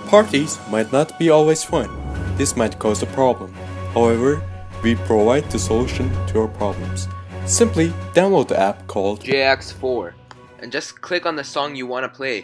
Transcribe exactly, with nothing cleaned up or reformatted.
Parties might not be always fun. This might cause a problem. However, we provide the solution to your problems. Simply download the app called J X four and just click on the song you want to play.